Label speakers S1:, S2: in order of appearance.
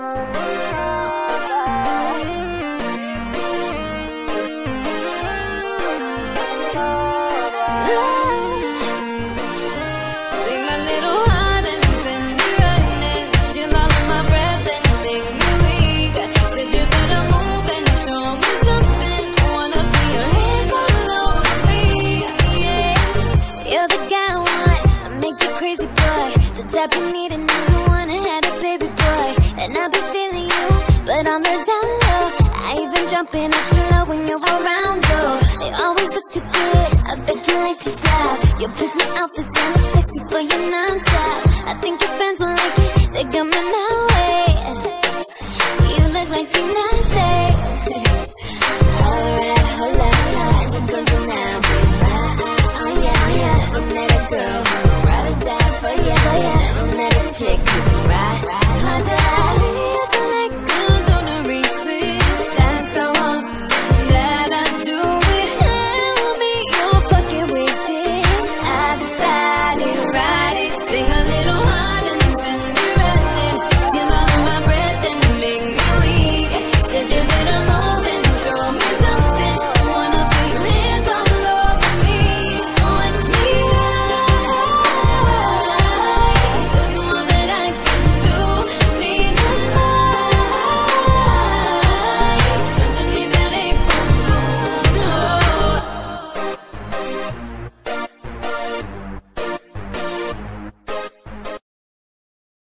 S1: Take my little heart and send it running. Steal all of my breath and make me weak. Said you better move and show me something. Wanna put your hands all over me, yeah. You're the guy I want, I make you crazy, boy. The type you need and you wanna have a baby boy. And I've been feeling you, but on the down low. I even jump in extra low when you're around, though. You always look too good, I bet you like to shop. You pick me out the kind of sexy for your non-stop. I think your friends will like it, they got me my way. You look like Tinashe. Alright, hold up, we gon' do now, baby. Oh yeah, yeah. Never met a girl who ride or die for ya. Never met a chick who